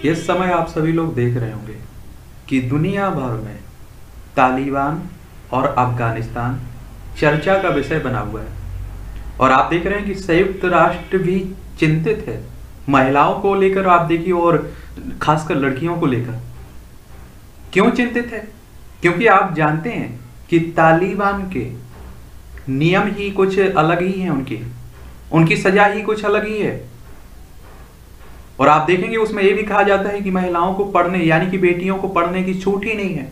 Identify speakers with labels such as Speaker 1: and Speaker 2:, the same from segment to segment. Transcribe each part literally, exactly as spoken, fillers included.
Speaker 1: इस समय आप सभी लोग देख रहे होंगे कि दुनिया भर में तालिबान और अफगानिस्तान चर्चा का विषय बना हुआ है। और आप देख रहे हैं कि संयुक्त राष्ट्र भी चिंतित है महिलाओं को लेकर, आप देखिए, और खासकर लड़कियों को लेकर। क्यों चिंतित है? क्योंकि आप जानते हैं कि तालिबान के नियम ही कुछ अलग ही हैं, उनकी उनकी सजा ही कुछ अलग ही है। और आप देखेंगे उसमें यह भी कहा जाता है कि महिलाओं को पढ़ने, यानी कि बेटियों को पढ़ने की छूट ही नहीं है।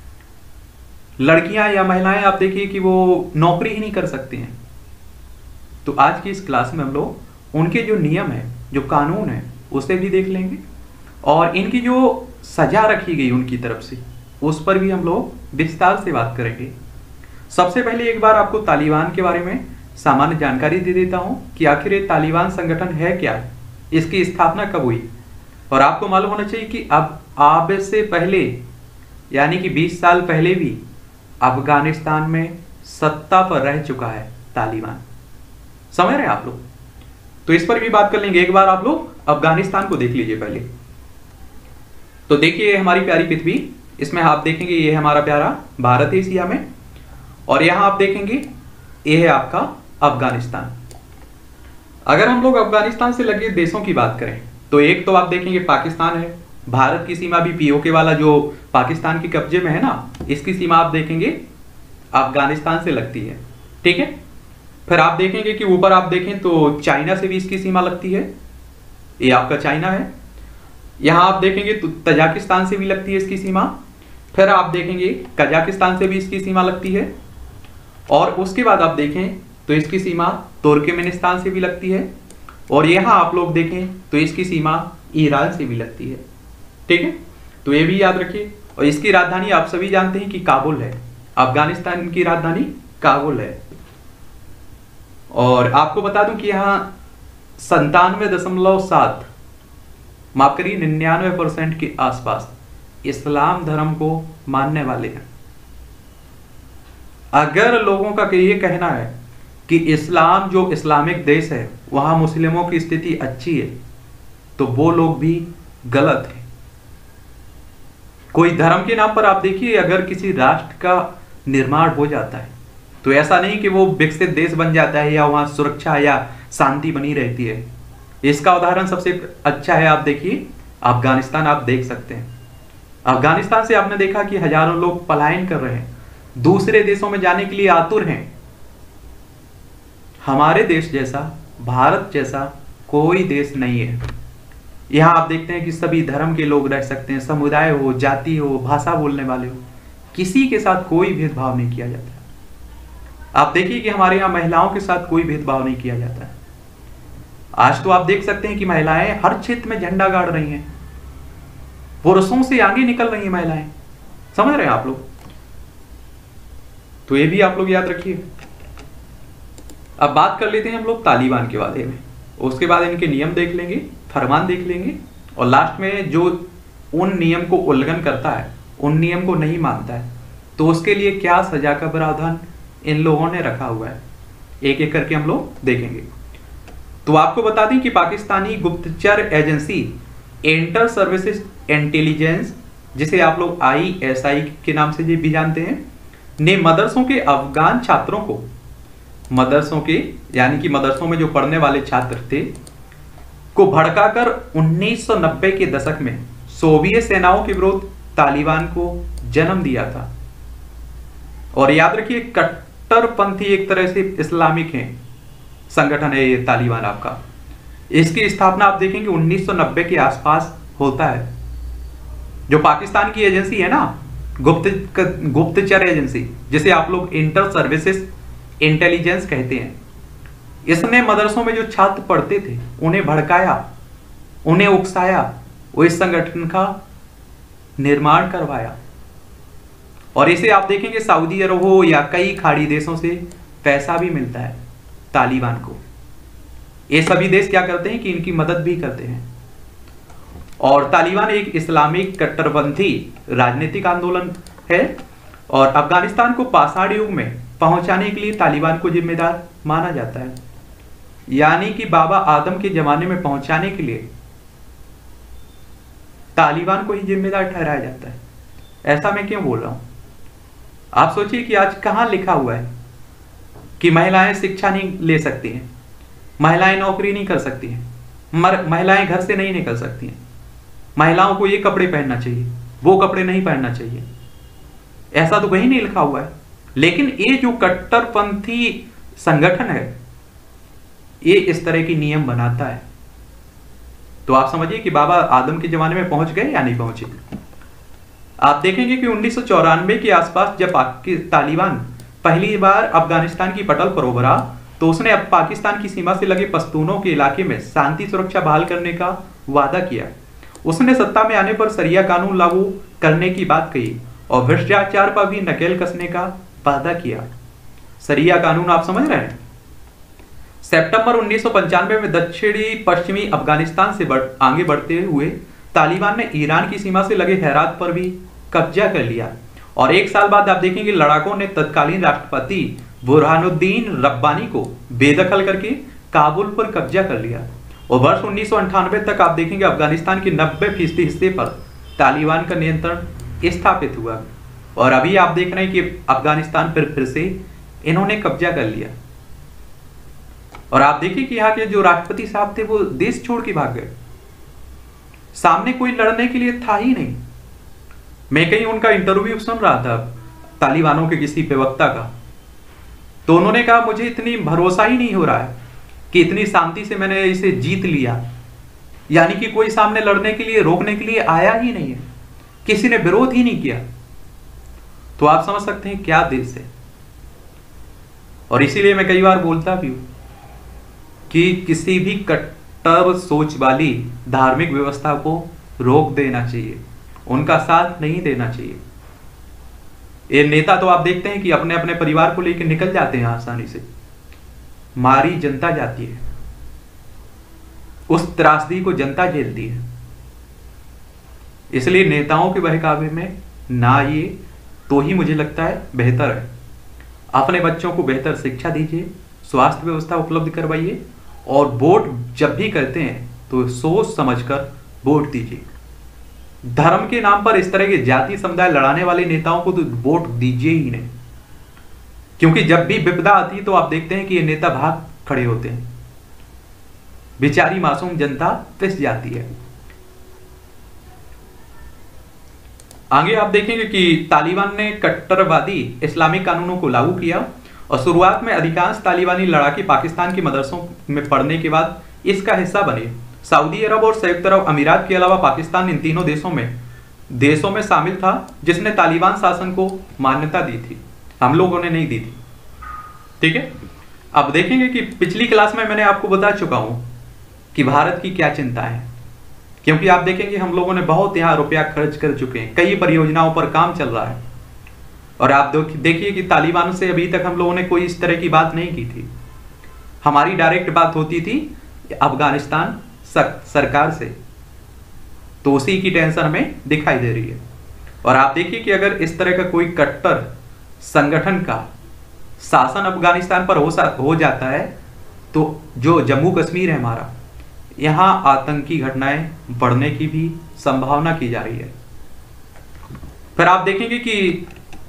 Speaker 1: लड़कियां या महिलाएं आप देखिए कि वो नौकरी ही नहीं कर सकती हैं। तो आज की इस क्लास में हम लोग उनके जो नियम है, जो कानून है, उसे भी देख लेंगे और इनकी जो सजा रखी गई उनकी तरफ से, उस पर भी हम लोग विस्तार से बात करेंगे। सबसे पहले एक बार आपको तालिबान के बारे में सामान्य जानकारी दे देता हूं कि आखिर ये तालिबान संगठन है क्या है, इसकी स्थापना कब हुई। और आपको मालूम होना चाहिए कि अब आप से पहले, यानी कि बीस साल पहले भी अफगानिस्तान में सत्ता पर रह चुका है तालिबान। समझ रहे हैं आप लोग? तो इस पर भी बात कर लेंगे। एक बार आप लोग अफगानिस्तान को देख लीजिए पहले। तो देखिए हमारी प्यारी पृथ्वी, इसमें आप देखेंगे ये है हमारा प्यारा भारत एशिया में, और यहां आप देखेंगे ये है आपका अफगानिस्तान। अगर हम लोग अफगानिस्तान से लगे देशों की बात करें तो एक तो आप देखेंगे पाकिस्तान है। भारत की सीमा भी पीओके वाला जो पाकिस्तान के कब्जे में है ना, इसकी सीमा आप देखेंगे अफगानिस्तान से लगती है। ठीक है, फिर आप देखेंगे कि ऊपर आप देखें तो चाइना से भी इसकी सीमा लगती है, ये आपका चाइना है। यहां आप देखेंगे तो तजाकिस्तान से भी लगती है इसकी सीमा। फिर आप देखेंगे कजाकिस्तान से भी इसकी सीमा लगती है, और उसके बाद आप देखें तो इसकी सीमा तुर्कमेनिस्तान से भी लगती है, और यहां आप लोग देखें तो इसकी सीमा ईरान से भी लगती है। ठीक है, तो ये भी याद रखिए। और इसकी राजधानी आप सभी जानते हैं कि काबुल है। अफगानिस्तान की राजधानी काबुल है। और आपको बता दूं कि यहां संतानवे दशमलव सात माफ करिए निन्यानवे परसेंट के आसपास इस्लाम धर्म को मानने वाले हैं। अगर लोगों का ये कहना है कि इस्लाम जो इस्लामिक देश है वहां मुस्लिमों की स्थिति अच्छी है, तो वो लोग भी गलत है। कोई धर्म के नाम पर आप देखिए, अगर किसी राष्ट्र का निर्माण हो जाता है तो ऐसा नहीं कि वो विकसित देश बन जाता है या वहां सुरक्षा या शांति बनी रहती है। इसका उदाहरण सबसे अच्छा है, आप देखिए अफगानिस्तान आप देख सकते हैं। अफगानिस्तान से आपने देखा कि हजारों लोग पलायन कर रहे हैं, दूसरे देशों में जाने के लिए आतुर हैं। हमारे देश जैसा, भारत जैसा कोई देश नहीं है। यहां आप देखते हैं कि सभी धर्म के लोग रह सकते हैं, समुदाय हो, जाति हो, भाषा बोलने वाले हो, किसी के साथ कोई भेदभाव नहीं किया जाता है। आप देखिए कि हमारे यहां महिलाओं के साथ कोई भेदभाव नहीं किया जाता है। आज तो आप देख सकते हैं कि महिलाएं हर क्षेत्र में झंडा गाड़ रही हैं, पुरुषों से आगे निकल रही हैं महिलाएं। समझ रहे हैं आप लोग? तो ये भी आप लोग याद रखिए। अब बात कर लेते हैं हम लोग तालिबान के बारे में। उसके बाद इनके नियम देख लेंगे, फरमान देख लेंगे, और लास्ट में जो उन नियम को उल्लंघन करता है, उन नियम को नहीं मानता है, तो उसके लिए क्या सजा का प्रावधान इन लोगों ने रखा हुआ है, एक एक करके हम लोग देखेंगे। तो आपको बता दें कि पाकिस्तानी गुप्तचर एजेंसी इंटर सर्विसेज इंटेलिजेंस, जिसे आप लोग आई एस आई के नाम से भी जानते हैं, ने मदरसों के अफगान छात्रों को, मदरसों के यानी कि मदरसों में जो पढ़ने वाले छात्र थे, को भड़काकर उन्नीस सौ नब्बे के दशक में सोवियत सेनाओं के विरुद्ध तालिबान को जन्म दिया था। और याद रखिए कट्टरपंथी एक तरह से इस्लामिक है संगठन है ये तालिबान आपका। इसकी स्थापना आप देखेंगे उन्नीस सौ नब्बे के आसपास होता है। जो पाकिस्तान की एजेंसी है ना, गुप्त गुप्तचर एजेंसी, जिसे आप लोग इंटर सर्विसेज इंटेलिजेंस कहते हैं, इसने मदरसों में जो छात्र पढ़ते थे उन्हें भड़काया, उन्हें उकसाया, वो इस संगठन का निर्माण करवाया। और इसे आप देखेंगे सऊदी अरब हो या कई खाड़ी देशों से पैसा भी मिलता है तालिबान को। ये सभी देश क्या करते हैं कि इनकी मदद भी करते हैं। और तालिबान एक इस्लामिक कट्टरपंथी राजनीतिक आंदोलन है, और अफगानिस्तान को पाषाण युग में पहुंचाने के लिए तालिबान को जिम्मेदार माना जाता है। यानी कि बाबा आदम के जमाने में पहुंचाने के लिए तालिबान को ही जिम्मेदार ठहराया जाता है। ऐसा मैं क्यों बोल रहा हूं? आप सोचिए कि आज कहां लिखा हुआ है कि महिलाएं शिक्षा नहीं ले सकती हैं, महिलाएं नौकरी नहीं कर सकती हैं, महिलाएं घर से नहीं निकल सकती हैं, महिलाओं को ये कपड़े पहनना चाहिए, वो कपड़े नहीं पहनना चाहिए। ऐसा तो कहीं नहीं लिखा हुआ है। लेकिन ये जो कट्टरपंथी संगठन है ये इस तरह की नियम बनाता है। तो आप समझिए कि बाबा आदम के जमाने में पहुंच गए या नहीं पहुंचे। आप देखेंगे कि उन्नीस सौ चौरानवे के आसपास जब तालिबान पहली बार अफगानिस्तान की पटल पर उभरा तो उसने अब पाकिस्तान की सीमा से लगे पश्तूनों के इलाके में शांति सुरक्षा बहाल करने का वादा किया। उसने सत्ता में आने पर शरिया कानून लागू करने की बात कही और भ्रष्टाचार पर भी नकेल कसने का वादा किया। शरिया कानून आप समझ रहे हैं। सितंबर उन्नीस सौ पंचानवे में दक्षिणी पश्चिमी अफगानिस्तान से बढ़, आगे बढ़ते हुए तालिबान ने ईरान की सीमा से लगे हेरात पर भी कब्जा कर लिया और एक साल बाद आप देखेंगे लड़ाकों ने तत्कालीन राष्ट्रपति बुरहानुद्दीन रब्बानी को बेदखल करके काबुल पर कब्जा कर लिया और वर्ष उन्नीस सौ अंठानवे तक आप देखेंगे अफगानिस्तान के नब्बे फीसदी हिस्से पर तालिबान का नियंत्रण स्थापित हुआ और अभी आप देख रहे हैं कि अफगानिस्तान पर फिर से इन्होंने कब्जा कर लिया। और आप देखिए कि यहाँ के जो राष्ट्रपति साहब थे वो देश छोड़ के भाग गए, सामने कोई लड़ने के लिए था ही नहीं। मैं कहीं उनका इंटरव्यू सुन रहा था तालिबानों के किसी प्रवक्ता का, तो उन्होंने कहा मुझे इतनी भरोसा ही नहीं हो रहा है कि इतनी शांति से मैंने इसे जीत लिया, यानी कि कोई सामने लड़ने के लिए रोकने के लिए आया ही नहीं है, किसी ने विरोध ही नहीं किया। तो आप समझ सकते हैं क्या देश है। और इसीलिए मैं कई बार बोलता भी हूं कि किसी भी कट्टर सोच वाली धार्मिक व्यवस्था को रोक देना चाहिए, उनका साथ नहीं देना चाहिए। ये नेता तो आप देखते हैं कि अपने अपने परिवार को लेकर निकल जाते हैं आसानी से, मारी जनता जाती है, उस त्रासदी को जनता झेलती है। इसलिए नेताओं के बहकावे में ना आइए तो ही मुझे लगता है बेहतर है। अपने बच्चों को बेहतर शिक्षा दीजिए, स्वास्थ्य व्यवस्था उपलब्ध करवाइए और वोट जब भी करते हैं तो सोच समझकर वोट दीजिए। धर्म के नाम पर इस तरह के जाति समुदाय लड़ाने वाले नेताओं को तो वोट दीजिए ही नहीं, क्योंकि जब भी विपदा आती है तो आप देखते हैं कि ये नेता भाग खड़े होते हैं, बेचारी मासूम जनता पिस जाती है। आगे आप देखेंगे कि तालिबान ने कट्टरवादी इस्लामिक कानूनों को लागू किया और शुरुआत में अधिकांश तालिबानी लड़ाके पाकिस्तान के मदरसों में पढ़ने के बाद इसका हिस्सा बने। सऊदी अरब और संयुक्त अरब अमीरात के अलावा पाकिस्तान इन तीनों देशों में देशों में शामिल था जिसने तालिबान शासन को मान्यता दी थी, हम लोगों ने नहीं दी थी। ठीक है, अब देखेंगे कि पिछली क्लास में मैंने आपको बता चुका हूं कि भारत की क्या चिंता है, क्योंकि आप देखेंगे हम लोगों ने बहुत यहाँ रुपया खर्च कर चुके हैं, कई परियोजनाओं पर काम चल रहा है और आप देखिए कि तालिबान से अभी तक हम लोगों ने कोई इस तरह की बात नहीं की थी। हमारी डायरेक्ट बात होती थी अफगानिस्तान सरकार से, तो उसी की टेंशन हमें दिखाई दे रही है। और आप देखिए कि अगर इस तरह का कोई कट्टर संगठन का शासन अफगानिस्तान पर हो हो जाता है तो जो जम्मू कश्मीर है हमारा, यहाँ आतंकी घटनाएं बढ़ने की भी संभावना की जा रही है। फिर आप देखेंगे कि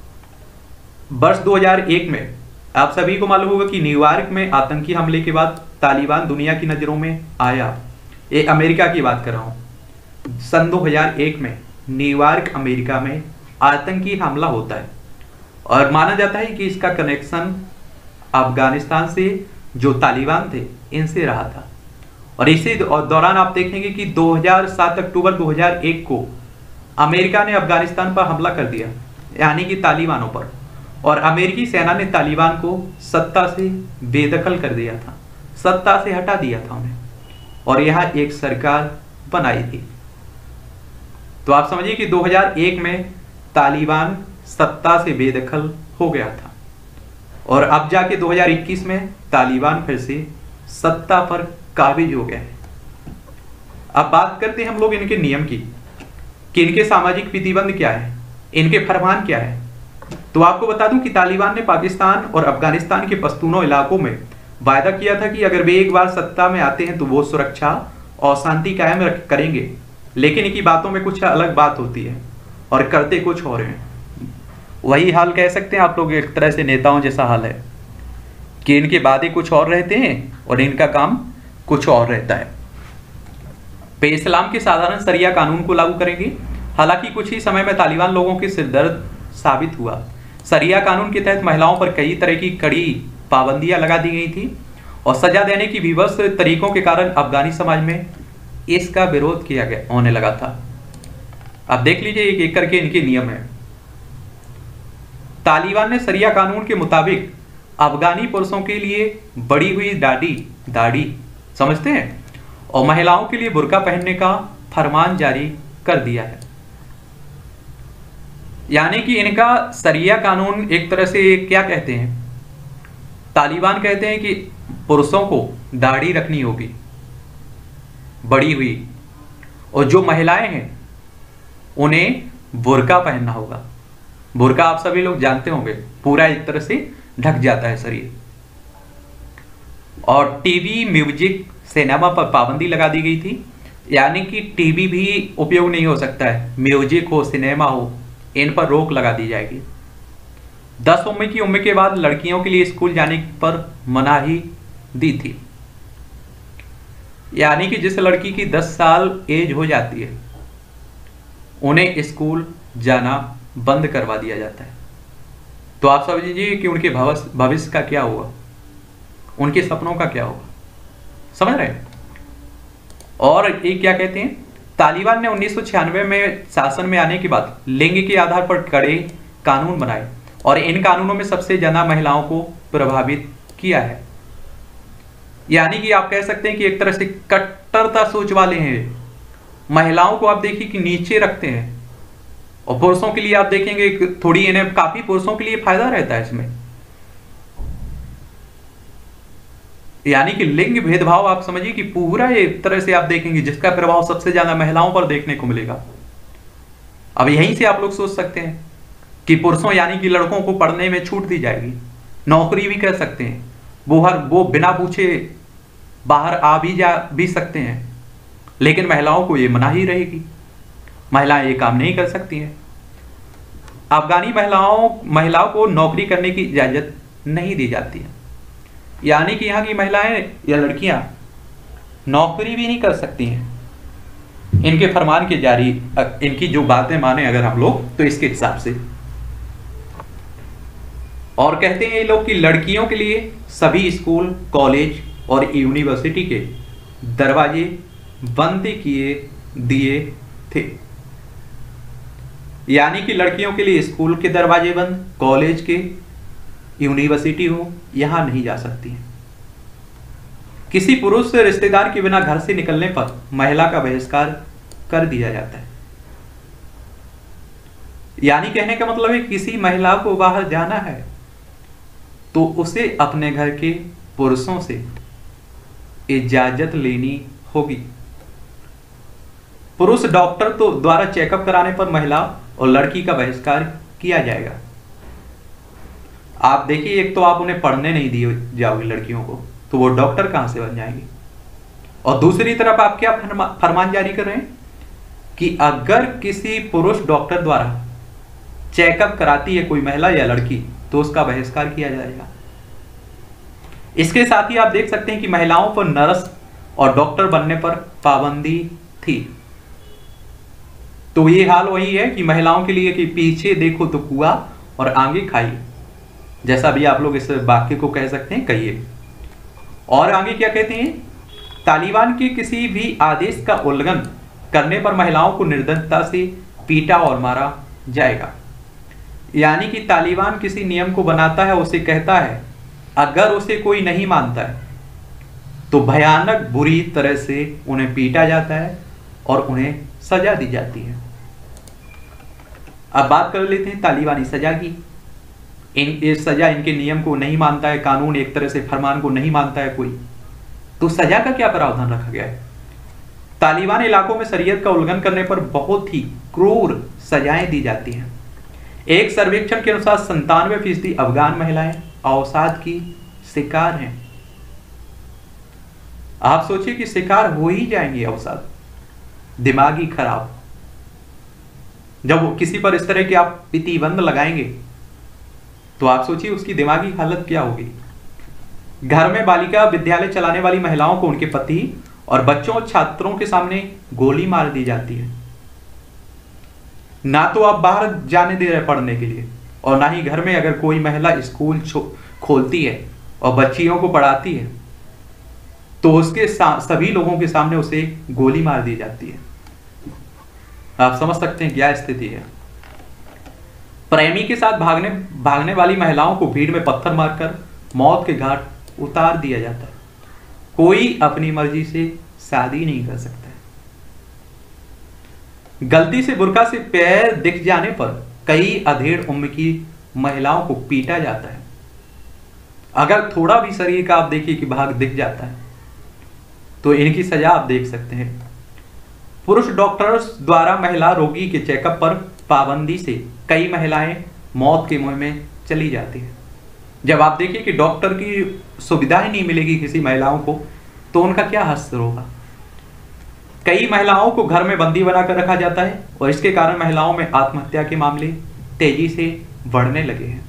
Speaker 1: वर्ष दो हज़ार एक में आप सभी को मालूम होगा कि न्यूयॉर्क में आतंकी हमले के बाद तालिबान दुनिया की नजरों में आया। ये अमेरिका की बात कर रहा हूं। सन दो हज़ार एक में न्यूयॉर्क अमेरिका में आतंकी हमला होता है और माना जाता है कि इसका कनेक्शन अफगानिस्तान से जो तालिबान थे इनसे रहा था। और इसी दौरान आप देखेंगे कि दो हज़ार सात अक्टूबर दो हज़ार एक को अमेरिका ने अफगानिस्तान पर हमला कर दिया, यानी कि तालिबानों पर, और अमेरिकी सेना ने तालिबान को सत्ता से बेदखल कर दिया था, सत्ता से हटा दिया था उन्हें और यहाँ एक सरकार बनाई थी। तो आप समझिए कि दो हज़ार एक में तालिबान सत्ता से बेदखल हो गया था और अब जाके दो हज़ार इक्कीस में तालिबान फिर से सत्ता पर काबिज हो गया है। अब बात करते हैं हम लोग इनके नियम की कि इनके सामाजिक प्रतिबंध क्या है, इनके फरमान क्या है। तो आपको बता दूं कि तालिबान ने पाकिस्तान और अफगानिस्तान के पश्तूनों इलाकों में वायदा किया था कि अगर वे एक बार सत्ता में आते हैं तो वो सुरक्षा और शांति कायम करेंगे लेकिन इनकी बातों में कुछ अलग बात होती है और करते कुछ और हैं। वही हाल कह सकते हैं आप लोग, एक तरह से नेताओं जैसा हाल है कि इनके वादे कुछ और रहते हैं और इनका काम कुछ और रहता है। पे इस्लाम के साधारण शरिया कानून को लागू करेंगे। हालांकि कुछ ही समय में तालिबान लोगों के सिरदर्द साबित हुआ। शरिया कानून के तहत महिलाओं पर कई तरह की कड़ी पाबंदियां लगा दी गई थी और सजा देने की विवश तरीकों के कारण अफगानी समाज में इसका विरोध किया गया होने लगा था। अब देख लीजिए एक एक करके इनके नियम है। तालिबान ने शरिया कानून के मुताबिक अफगानी पुरुषों के लिए बड़ी हुई दाढ़ी दाढ़ी समझते हैं और महिलाओं के लिए बुर्का पहनने का फरमान जारी कर दिया है। यानी कि इनका शरिया कानून एक तरह से क्या कहते हैं, तालिबान कहते हैं कि पुरुषों को दाढ़ी रखनी होगी बड़ी हुई और जो महिलाएं हैं उन्हें बुर्का पहनना होगा। बुर्का आप सभी लोग जानते होंगे, पूरा एक तरह से ढक जाता है शरीर। और टीवी, म्यूजिक, सिनेमा पर पाबंदी लगा दी गई थी। यानी कि टीवी भी उपयोग नहीं हो सकता है, म्यूजिक हो, सिनेमा हो, इन पर रोक लगा दी जाएगी। दस उम्र की उम्र के बाद लड़कियों के लिए स्कूल जाने पर मनाही दी थी। यानी कि जिस लड़की की दस साल एज हो जाती है उन्हें स्कूल जाना बंद करवा दिया जाता है। तो आप समझिए कि उनके भविष्य भविष्य का क्या होगा, उनके सपनों का क्या होगा, समझ रहे हैं। और ये क्या कहते हैं, तालिबान ने उन्नीस सौ छियानवे में शासन में आने के बाद लिंग के आधार पर कड़े कानून बनाए और इन कानूनों में सबसे ज्यादा महिलाओं को प्रभावित किया है। यानी कि आप कह सकते हैं कि एक तरह से कट्टरता सोच वाले हैं। महिलाओं को आप देखिए कि नीचे रखते हैं और पुरुषों के लिए आप देखेंगे थोड़ी, इन्हें काफी पुरुषों के लिए फायदा रहता है इसमें। यानी कि लिंग भेदभाव आप समझिए कि पूरा एक तरह से आप देखेंगे जिसका प्रभाव सबसे ज्यादा महिलाओं पर देखने को मिलेगा। अब यहीं से आप लोग सोच सकते हैं कि पुरुषों यानी कि लड़कों को पढ़ने में छूट दी जाएगी, नौकरी भी कर सकते हैं, वो हर वो बिना पूछे बाहर आ भी जा भी सकते हैं, लेकिन महिलाओं को ये मनाही रहेगी, महिलाएं ये काम नहीं कर सकती हैं। अफगानी महिलाओं महिलाओं को नौकरी करने की इजाजत नहीं दी जाती है। यानी कि यहाँ की महिलाएं या लड़कियां नौकरी भी नहीं कर सकती हैं इनके फरमान के जारी, इनकी जो बातें माने अगर हम लोग तो इसके हिसाब से। और कहते हैं ये लोग कि लड़कियों के लिए सभी स्कूल, कॉलेज और यूनिवर्सिटी के दरवाजे बंद किए दिए थे। यानी कि लड़कियों के लिए स्कूल के दरवाजे बंद, कॉलेज के, यूनिवर्सिटी हो, यहां नहीं जा सकती हैं। किसी पुरुष से रिश्तेदार के बिना घर से निकलने पर महिला का बहिष्कार कर दिया जाता है। यानी कहने का मतलब है किसी महिला को बाहर जाना है तो उसे अपने घर के पुरुषों से इजाजत लेनी होगी। पुरुष डॉक्टर तो द्वारा चेकअप कराने पर महिला और लड़की का बहिष्कार किया जाएगा। आप देखिए, एक तो आप उन्हें पढ़ने नहीं दिए जाओगे लड़कियों को, तो वो डॉक्टर कहां से बन जाएंगे। और दूसरी तरफ आप क्या फरमा, फरमान जारी कर रहे हैं कि अगर किसी पुरुष डॉक्टर द्वारा चेकअप कराती है कोई महिला या लड़की तो उसका बहिष्कार किया जाएगा। इसके साथ ही आप देख सकते हैं कि महिलाओं पर नर्स और डॉक्टर बनने पर पाबंदी थी। तो ये हाल वही है कि महिलाओं के लिए कि पीछे देखो तो कुआं और आगे खाई, जैसा भी आप लोग इस वाक्य को कह सकते हैं, कहिए। और आगे क्या कहते हैं, तालिबान के किसी भी आदेश का उल्लंघन करने पर महिलाओं को निर्दयता से पीटा और मारा जाएगा। यानी कि तालिबान किसी नियम को बनाता है, उसे कहता है, अगर उसे कोई नहीं मानता है तो भयानक बुरी तरह से उन्हें पीटा जाता है और उन्हें सजा दी जाती है। अब बात कर लेते हैं तालिबानी सजा की। इन ये सजा इनके नियम को नहीं मानता है, कानून एक तरह से फरमान को नहीं मानता है कोई, तो सजा का क्या प्रावधान रखा गया है। तालिबान इलाकों में शरीयत का उल्लंघन करने पर बहुत ही क्रूर सजाएं दी जाती हैं। एक सर्वेक्षण के अनुसार संतानवे फीसदी अफगान महिलाएं अवसाद की शिकार हैं। आप सोचिए कि शिकार हो ही जाएंगे अवसाद। दिमागी खराब। जब वो किसी पर इस तरह के आप प्रतिबंध लगाएंगे तो आप सोचिए उसकी दिमागी हालत क्या होगी। घर में बालिका विद्यालय चलाने वाली महिलाओं को उनके पति और बच्चों और छात्रों के सामने गोली मार दी जाती है। ना तो आप बाहर जाने दे रहे पढ़ने के लिए, और ना ही घर में अगर कोई महिला स्कूल खोलती है और बच्चियों को पढ़ाती है तो उसके सभी लोगों के सामने उसे गोली मार दी जाती है। आप समझ सकते हैं क्या स्थिति है। प्रेमी के साथ भागने भागने वाली महिलाओं को भीड़ में पत्थर मारकर मौत के घाट उतार दिया जाता है। कोई अपनी मर्जी से शादी नहीं कर सकता है। गलती से बुर्का से पैर दिख जाने पर कई अधेड़ उम्र की महिलाओं को पीटा जाता है। अगर थोड़ा भी शरीर का आप देखिए कि भाग दिख जाता है तो इनकी सजा आप देख सकते हैं। पुरुष डॉक्टर्स द्वारा महिला रोगी के चेकअप पर पाबंदी से कई महिलाएं मौत के मुंह में चली जाती है। जब आप देखिए कि डॉक्टर की सुविधा ही नहीं मिलेगी किसी महिलाओं को तो उनका क्या हश्र होगा। कई महिलाओं को घर में बंदी बनाकर रखा जाता है और इसके कारण महिलाओं में आत्महत्या के मामले तेजी से बढ़ने लगे हैं।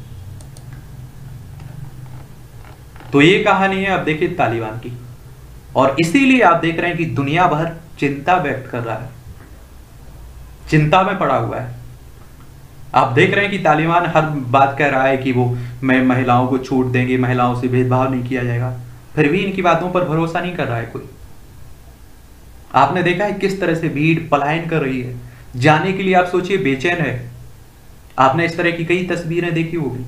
Speaker 1: तो ये कहानी है अब देखिए तालिबान की, और इसीलिए आप देख रहे हैं कि दुनिया भर चिंता व्यक्त कर रहा है, चिंता में पड़ा हुआ है। आप देख रहे हैं कि तालिबान हर बात कह रहा है कि वो मैं महिलाओं को छूट देंगे, महिलाओं से भेदभाव नहीं किया जाएगा, फिर भी इनकी बातों पर भरोसा नहीं कर रहा है कोई। आपने देखा है किस तरह से भीड़ पलायन कर रही है, जाने के लिए आप सोचिए बेचैन है। आपने इस तरह की कई तस्वीरें देखी होगी।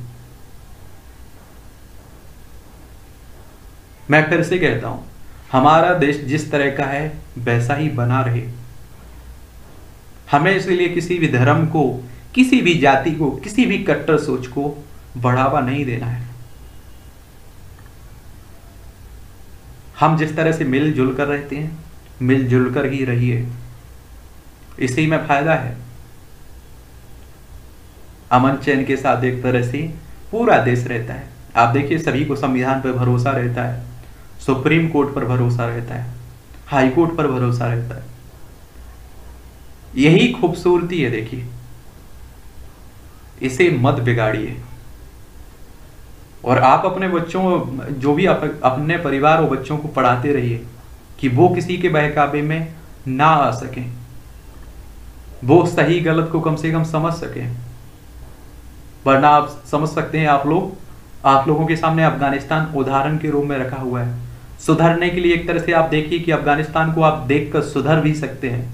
Speaker 1: मैं फिर से कहता हूं, हमारा देश जिस तरह का है वैसा ही बना रहे। हमें इसलिए किसी भी धर्म को, किसी भी जाति को, किसी भी कट्टर सोच को बढ़ावा नहीं देना है। हम जिस तरह से मिलजुल कर रहते हैं, मिलजुल कर ही रहिए, इसी में फायदा है। अमन चैन के साथ एक तरह से पूरा देश रहता है। आप देखिए सभी को संविधान पर भरोसा रहता है, सुप्रीम कोर्ट पर भरोसा रहता है, हाई कोर्ट पर भरोसा रहता है। यही खूबसूरती है। देखिए, इसे मत बिगाड़िए। और आप अपने बच्चों, जो भी आप अपने परिवार और बच्चों को पढ़ाते रहिए कि वो किसी के बहकावे में ना आ सकें, वो सही गलत को कम से कम समझ सकें। वरना आप समझ सकते हैं, आप लोग आप लोगों के सामने अफगानिस्तान उदाहरण के रूप में रखा हुआ है। सुधरने के लिए एक तरह से आप देखिए कि अफगानिस्तान को आप देखकर सुधर भी सकते हैं।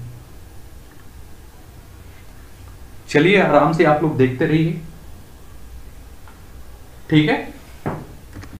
Speaker 1: चलिए आराम से आप लोग देखते रहिए, ठीक है।